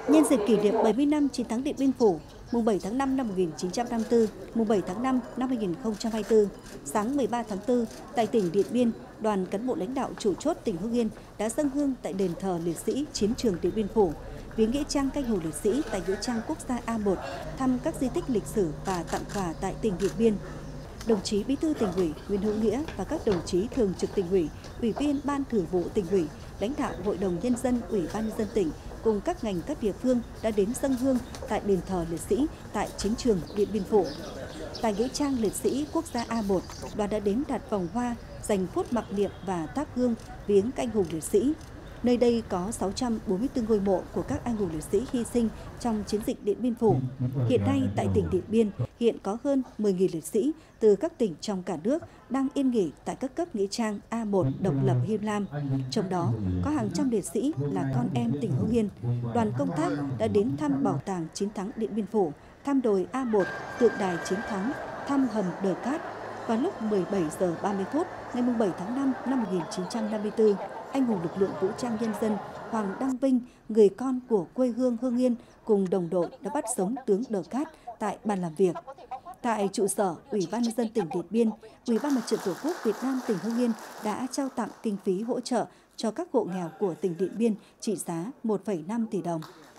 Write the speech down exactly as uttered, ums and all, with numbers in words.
Nhân dịp kỷ niệm bảy mươi năm chiến thắng Điện Biên Phủ, mùng bảy tháng năm năm một nghìn chín trăm năm mươi tư, mùng bảy tháng năm năm hai nghìn không trăm hai mươi tư, sáng mười ba tháng tư, tại tỉnh Điện Biên, đoàn cán bộ lãnh đạo chủ chốt tỉnh Hưng Yên đã dâng hương tại đền thờ liệt sĩ chiến trường Điện Biên Phủ, viếng nghĩa trang canh hùng liệt sĩ tại nghĩa trang quốc gia A một, thăm các di tích lịch sử và tặng quà tại tỉnh Điện Biên. Đồng chí Bí thư Tỉnh ủy Nguyễn Hữu Nghĩa và các đồng chí thường trực Tỉnh ủy, Ủy viên Ban Thường vụ Tỉnh ủy, lãnh đạo Hội đồng Nhân dân, Ủy ban Nhân dân tỉnh cùng các ngành các địa phương đã đến dâng hương tại đền thờ liệt sĩ tại chiến trường Điện Biên Phủ. Tại nghĩa trang liệt sĩ quốc gia A một, đoàn đã đến đặt vòng hoa, dành phút mặc niệm và thắp hương viếng canh hùng liệt sĩ. Nơi đây có sáu trăm bốn mươi tư ngôi mộ của các anh hùng liệt sĩ hy sinh trong chiến dịch Điện Biên Phủ. Hiện nay tại tỉnh Điện Biên hiện có hơn mười nghìn liệt sĩ từ các tỉnh trong cả nước đang yên nghỉ tại các cấp nghĩa trang A một độc lập Him Lam. Trong đó có hàng trăm liệt sĩ là con em tỉnh Hưng Yên. Đoàn công tác đã đến thăm bảo tàng chiến thắng Điện Biên Phủ, thăm đồi A một, tượng đài chiến thắng, thăm hầm Đờ Cát. Vào lúc mười bảy giờ ba mươi phút ngày bảy tháng năm năm một nghìn chín trăm năm mươi tư, anh hùng lực lượng vũ trang nhân dân Hoàng Đăng Vinh, người con của quê hương Hưng Yên cùng đồng đội đã bắt sống tướng Đờ Cát tại bàn làm việc. Tại trụ sở Ủy ban Nhân dân tỉnh Điện Biên, Ủy ban Mặt trận Tổ quốc Việt Nam tỉnh Hưng Yên đã trao tặng kinh phí hỗ trợ cho các hộ nghèo của tỉnh Điện Biên trị giá một phẩy năm tỷ đồng.